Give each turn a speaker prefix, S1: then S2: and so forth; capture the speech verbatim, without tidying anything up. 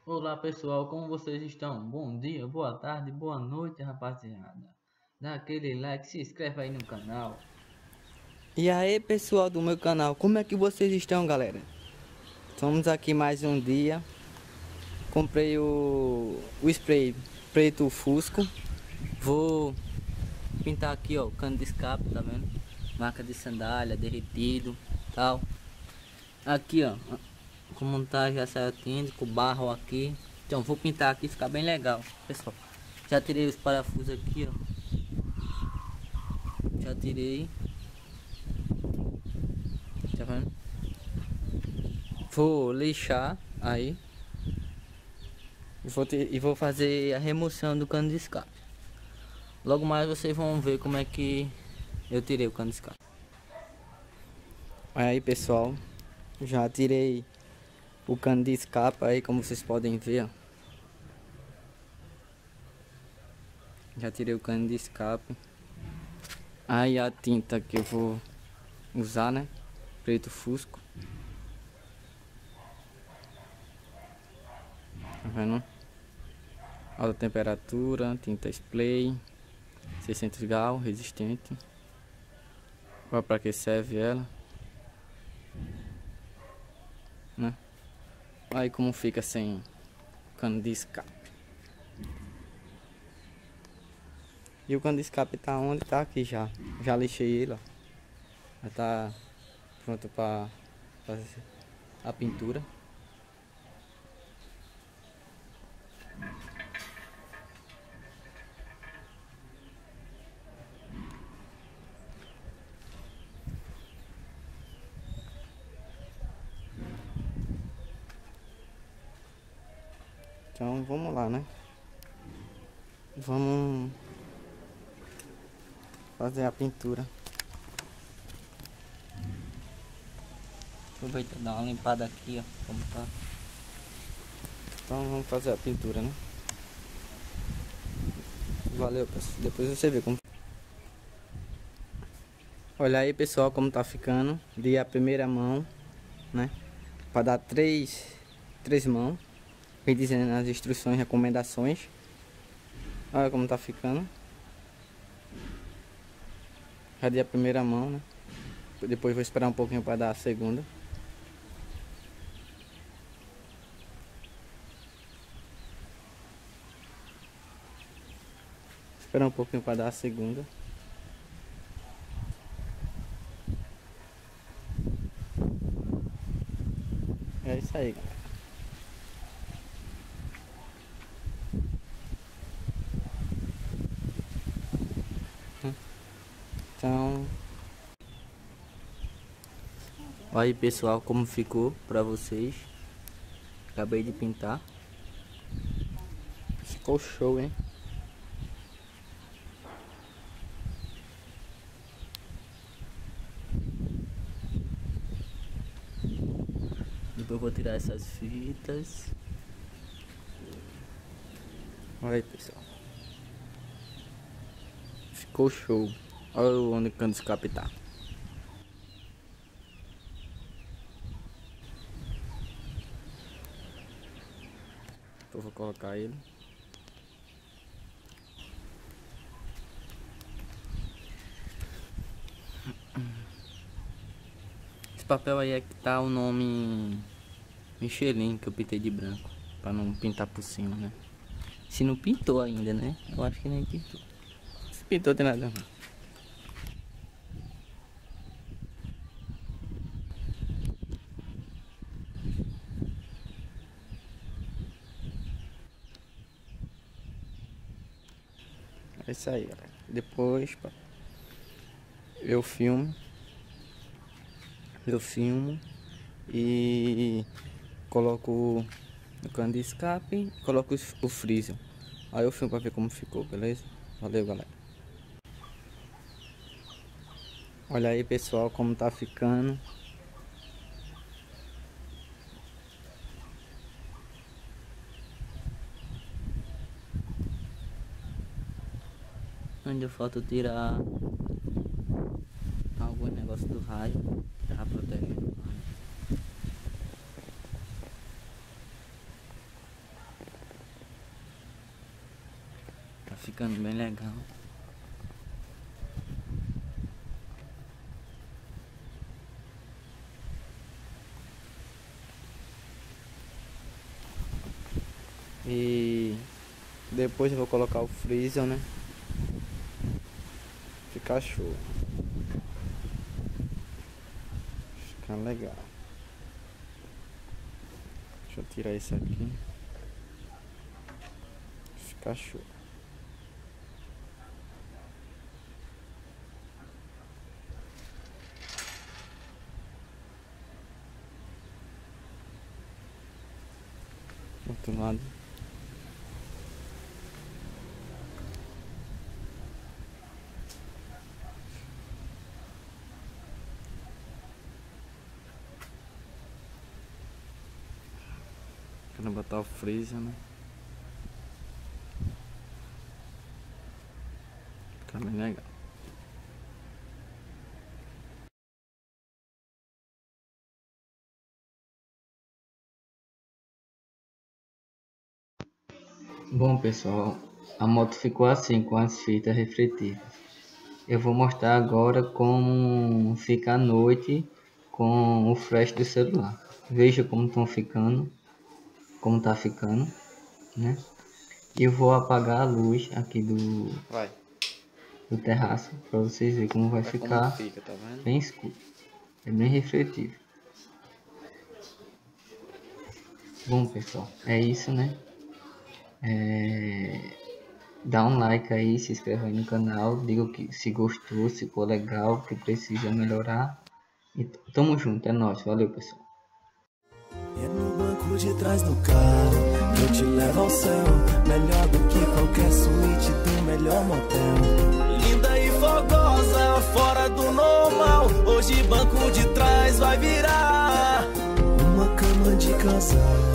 S1: Olá pessoal, como vocês estão? Bom dia, boa tarde, boa noite, rapaziada. Dá aquele like, se inscreve aí no canal.
S2: E aí pessoal do meu canal, como é que vocês estão, galera? Estamos aqui mais um dia. Comprei o, o spray preto Fusco. Vou pintar aqui, ó, o cano de escape, tá vendo? Marca de sandália, derretido, tal. Aqui, ó, como tá, já saiu a tinta com barro aqui. Então vou pintar aqui, ficar bem legal, pessoal. Já tirei os parafusos aqui, ó. Já tirei. Tá vendo? Vou lixar aí. E vou, ter, e vou fazer a remoção do cano de escape. Logo mais vocês vão ver como é que eu tirei o cano de escape. Aí pessoal, já tirei o cano de escape aí, como vocês podem ver, ó. Já tirei o cano de escape. Aí a tinta que eu vou usar, né? Preto Fusco. Tá vendo? Alta temperatura, tinta spray, seiscentos gal, resistente. Olha pra que serve ela, né? Aí como fica sem cano de escape. E o cano de escape tá onde? Tá aqui já. Já lixei ele, ó. Já tá pronto pra fazer a pintura. Então vamos lá, né? Vamos fazer a pintura. Aproveita e dar uma limpada aqui, ó, como tá. Então vamos fazer a pintura, né? Valeu, pessoal. Depois você vê como. Olha aí, pessoal, como tá ficando. Dei a primeira mão, né? Para dar três, três mãos. Vem dizendo nas instruções, recomendações. Olha como tá ficando. Já dei a primeira mão, né? Depois vou esperar um pouquinho para dar a segunda. Esperar um pouquinho para dar a segunda. É isso aí, galera. Então, olha aí, pessoal, como ficou para vocês. Acabei de pintar. Ficou show, hein? Depois eu vou tirar essas fitas. Olha aí, pessoal. Ficou show. Olha onde o cano de escape tá. Eu vou colocar ele. Esse papel aí é que tá o nome Michelin, que eu pintei de branco, pra não pintar por cima, né? Se não pintou ainda, né? Eu acho que nem pintou. Se pintou tem nada não. É isso aí, galera. Depois pá, eu filmo. Eu filmo e coloco no cano de escape, coloco o freezer. Aí eu filmo pra ver como ficou, beleza? Valeu, galera. Olha aí, pessoal, como tá ficando. Ainda falta tirar algum negócio do raio que tava protegendo o raio. ficando bem legal. E depois eu vou colocar o freezer, né? Ficar show. Ficar legal. Deixa eu tirar isso aqui. Ficar show. Outro lado. Quero botar o freezer, né? Fica bem legal.
S1: Bom pessoal, a moto ficou assim com as fitas refletivas. Eu vou mostrar agora como fica a noite com o flash do celular. Veja como estão ficando, como tá ficando, né? E eu vou apagar a luz aqui do,
S2: Vai.
S1: do terraço para vocês verem como vai
S2: Olha
S1: ficar.
S2: como fica, tá vendo?
S1: Bem escuro, é bem refletivo. Bom pessoal, é isso, né? É... Dá um like aí, se inscreva aí no canal, diga que se gostou, se ficou legal, que precisa melhorar. E tamo junto, é nóis, valeu pessoal.
S3: É no banco de trás do carro que eu te levo ao céu, melhor do que qualquer suíte do melhor motel. Linda e fogosa, fora do normal, hoje banco de trás vai virar uma cama de casal.